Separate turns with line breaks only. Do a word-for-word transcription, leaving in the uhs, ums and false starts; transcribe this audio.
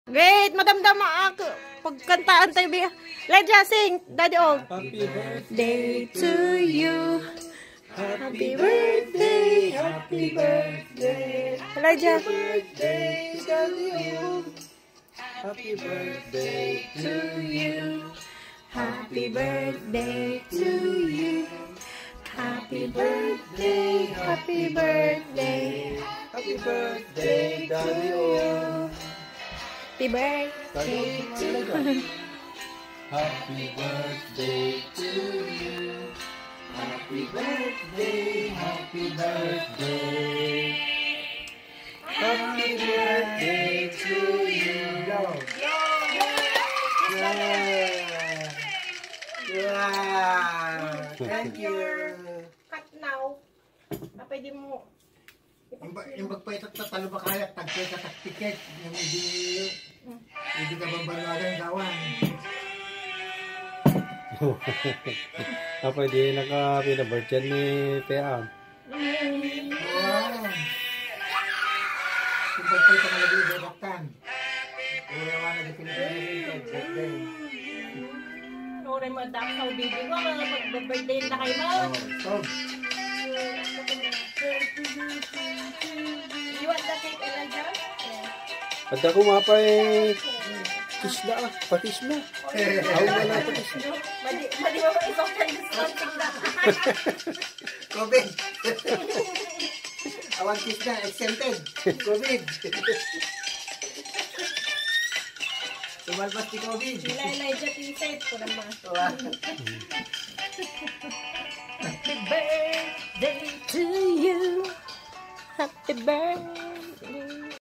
Wait, madamdama ako. Pagkantaan tayo, Bea. Ledja, sing. Daddy, oh.
Happy
birthday to you. Happy birthday, happy birthday. Ledja.
Happy birthday, Daddy, oh. Happy birthday
To you. Happy birthday to you. Happy birthday, happy birthday.
Happy birthday, Daddy, oh.
Happy birthday to you.
Happy birthday to you. Happy birthday, happy birthday. Happy birthday to you. Yeah. Yeah. Thank you.
Cut now. Ah, pwede mo.
Yung magpaitat na talo ba kaya, tagpay ka taktiket, yung hindi, hindi ka bambanwagan gawan.
Ah, pwede naka-pinabirth yan ni Team.
Wow! Yung magpaitat na lagi yung dadaktan. Urawa na di Pilipinas birthday.
Oray mo, dak sa baby ko, mag-birthday na kayo mo.
Oh, stop.
You want the cake, Elijah?
At ako mapa eh, kiss na ah, pakiss na. Ako wala pakiss na.
Mali, mali mo ba isang discounting na?
COVID! Awag kiss na, exempted. COVID! Tumalpas si COVID.
Sila Elijah, tinsay ko naman. Happy birthday to you. Happy birthday.